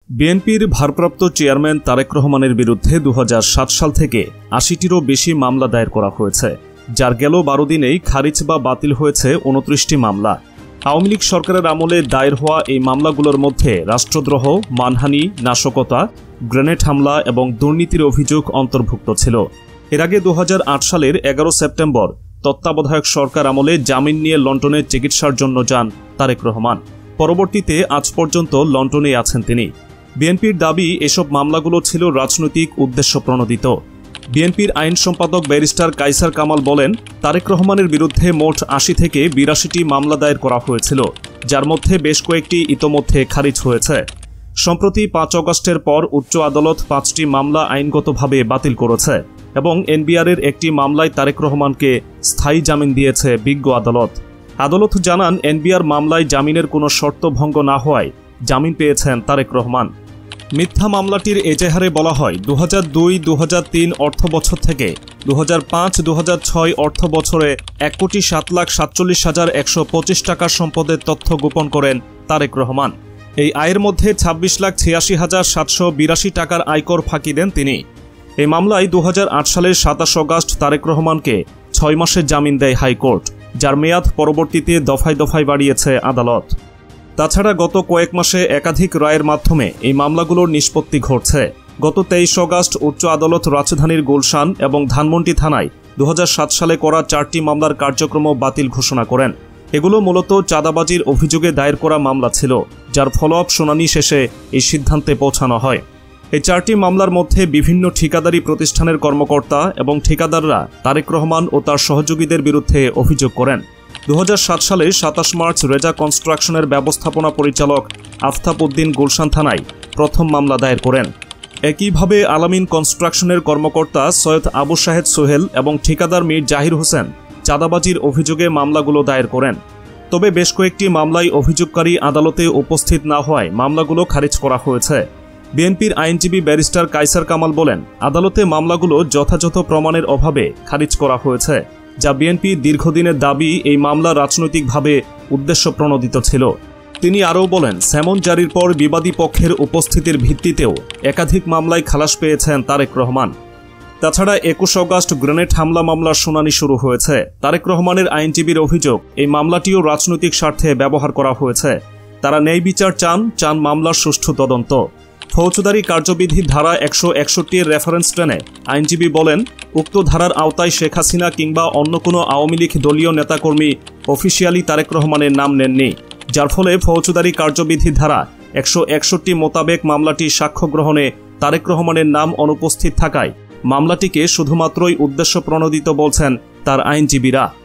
বিএনপির ভারপ্রাপ্ত চেয়ারম্যান তারেক রহমানের বিরুদ্ধে ২০০৭ সাল থেকে ৮০টিরও বেশি মামলা দায়ের করা হয়েছে, যার গেল ১২ দিনেই খারিজ বা বাতিল হয়েছে ২৯টি মামলা। আওয়ামী লীগ সরকারের আমলে দায়ের হওয়া এই মামলাগুলোর মধ্যে রাষ্ট্রদ্রোহ, মানহানি, নাশকতা, গ্রেনেড হামলা এবং দুর্নীতির অভিযোগ অন্তর্ভুক্ত ছিল। এর আগে ২০০৮ সালের ১১ সেপ্টেম্বর তত্ত্বাবধায়ক সরকার আমলে জামিন নিয়ে লন্ডনে চিকিৎসার জন্য যান তারেক রহমান। পরবর্তীতে আজ পর্যন্ত লন্ডনেই আছেন তিনি। বিএনপির দাবি, এসব মামলাগুলো ছিল রাজনৈতিক উদ্দেশ্য প্রণোদিত। বিএনপির আইন সম্পাদক ব্যারিস্টার কায়সার কামাল বলেন, তারেক রহমানের বিরুদ্ধে মোট ৮০ থেকে ৮২টি মামলা দায়ের করা হয়েছিল, যার মধ্যে বেশ কয়েকটি ইতোমধ্যে খারিজ হয়েছে। সম্প্রতি ৫ অগস্টের পর উচ্চ আদালত ৫টি মামলা আইনগতভাবে বাতিল করেছে এবং এনবিআরের একটি মামলায় তারেক রহমানকে স্থায়ী জামিন দিয়েছে বিজ্ঞ আদালত। আদালত জানান, এনবিআর মামলায় জামিনের কোনো শর্ত ভঙ্গ না হওয়ায় জামিন পেয়েছেন তারেক রহমান। মিথ্যা মামলাটির এজাহারে বলা হয়, ২০০২-২০০৩ অর্থ বছর থেকে ২০০৫-২০০৬ অর্থ বছরে ১,৭,৪৭,১২৫ টাকার সম্পদের তথ্য গোপন করেন তারেক রহমান। এই আয়ের মধ্যে ২৬,৮৬,৭৮২ টাকার আয়কর ফাঁকি দেন তিনি। এই মামলায় ২০০৮ সালের ২৭ অগস্ট তারেক রহমানকে ৬ মাসের জামিন দেয় হাইকোর্ট, যার মেয়াদ পরবর্তীতে দফায় দফায় বাড়িয়েছে আদালত। তাছাড়া গত কয়েক মাসে একাধিক রায়ের মাধ্যমে এই মামলাগুলোর নিষ্পত্তি ঘটছে। গত ২৩ অগস্ট উচ্চ আদালত রাজধানীর গুলশান এবং ধানমন্ডি থানায় ২০০৭ সালে করা ৪টি মামলার কার্যক্রম বাতিল ঘোষণা করেন। এগুলো মূলত চাঁদাবাজির অভিযোগে দায়ের করা মামলা ছিল, যার ফলোআপ শুনানি শেষে এই সিদ্ধান্তে পৌঁছানো হয়। এই ৪টি মামলার মধ্যে বিভিন্ন ঠিকাদারি প্রতিষ্ঠানের কর্মকর্তা এবং ঠিকাদাররা তারেক রহমান ও তার সহযোগীদের বিরুদ্ধে অভিযোগ করেন। ২০০৭ সালে ২৭ মার্চ রেজা কনস্ট্রাকশনের ব্যবস্থাপনা পরিচালক আফতাব উদ্দিন গুলশান থানায় প্রথম মামলা দায়ের করেন। একইভাবে আলামিন কনস্ট্রাকশনের কর্মকর্তা সৈয়দ আবু শাহেদ সোহেল এবং ঠিকাদার মীর জাহির হোসেন চাঁদাবাজির অভিযোগে মামলাগুলো দায়ের করেন। তবে বেশ কয়েকটি মামলায় অভিযোগকারী আদালতে উপস্থিত না হওয়ায় মামলাগুলো খারিজ করা হয়েছে। বিএনপির আইনজীবী ব্যারিস্টার কায়সার কামাল বলেন, আদালতে মামলাগুলো যথাযথ প্রমাণের অভাবে খারিজ করা হয়েছে, যা বিএনপির দীর্ঘদিনের দাবি এই মামলা রাজনৈতিকভাবে উদ্দেশ্য প্রণোদিত ছিল। তিনি আরও বলেন, স্যামন জারির পর বিবাদী পক্ষের উপস্থিতির ভিত্তিতেও একাধিক মামলায় খালাস পেয়েছেন তারেক রহমান। তাছাড়া ২১ অগস্ট গ্রেনেড হামলা মামলার শুনানি শুরু হয়েছে। তারেক রহমানের আইনজীবীর অভিযোগ, এই মামলাটিও রাজনৈতিক স্বার্থে ব্যবহার করা হয়েছে। তারা ন্যায় বিচার চান মামলার সুষ্ঠু তদন্ত। ফৌজদারি কার্যবিধি ধারা ১৬১ রেফারেন্স টেনে আইনজীবী বলেন, উক্ত ধারার আওতায় শেখ হাসিনা কিংবা অন্য কোনো আওয়ামী লীগ দলীয় নেতাকর্মী অফিসিয়ালি তারেক রহমানের নাম নেননি, যার ফলে ফৌজদারি কার্যবিধি ধারা ১৬১ মোতাবেক মামলাটি সাক্ষ্য গ্রহণে তারেক রহমানের নাম অনুপস্থিত থাকায় মামলাটিকে শুধুমাত্রই উদ্দেশ্য প্রণোদিত বলছেন তার আইনজীবীরা।